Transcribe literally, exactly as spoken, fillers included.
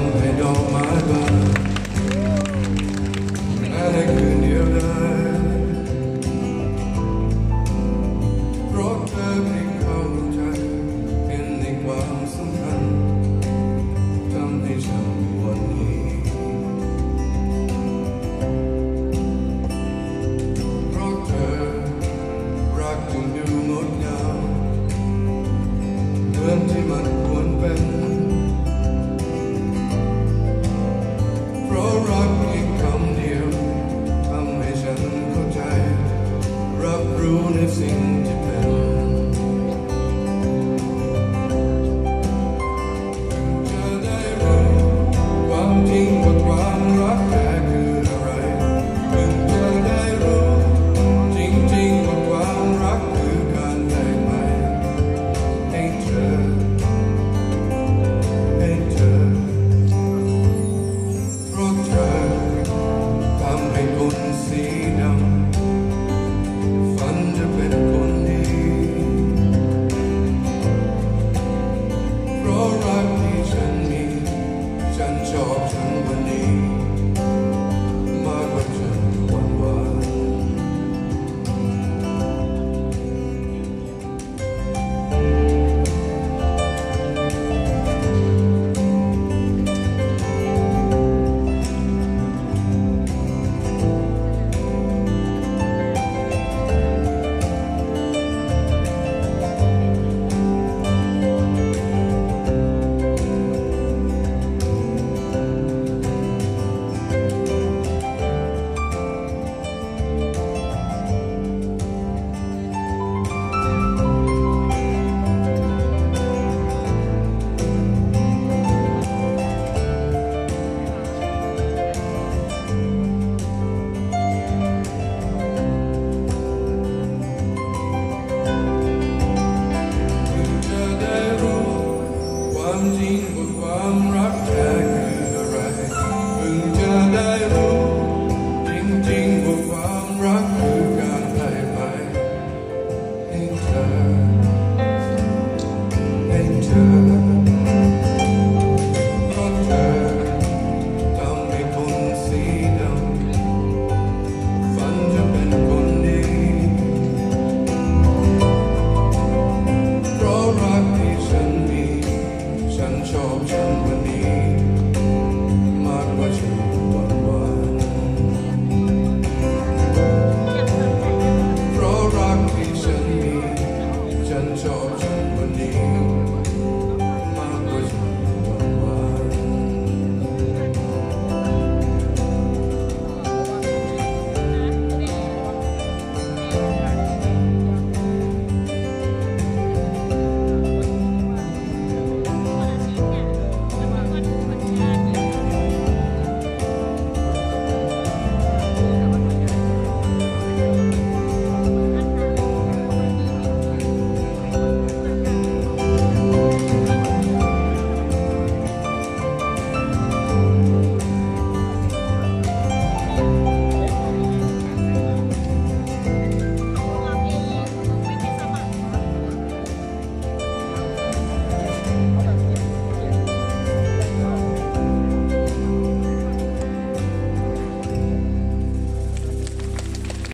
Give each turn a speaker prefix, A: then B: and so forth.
A: ำให้ดอกไม้บานแม้ในคืนเดียวดายเพราะเธอเพียงเข้าใจเห็นในความสำคัญทำให้ฉันมีวันนี้เพราะเธอรักจึงดูงดงามเหมือนที่มันควรเป็นเพราะรักเพียงคำเดียวทำให้ฉันเข้าใจรับรู้ในสิ่งที่เป็นจะได้รู้ความจริงว่าความรักแท้คืออะไรเพิ่งจะได้รู้จริงๆว่าความรักคือการได้ไหมให้เธอให้เธอเพราะเธอทำให้คนสีดำฝันจะเป็นคนดีเพราะรักที่ฉันมีฉันชอบฉันวันนี้มากกว่าฉันวันวานความจริงว่าความรักแท้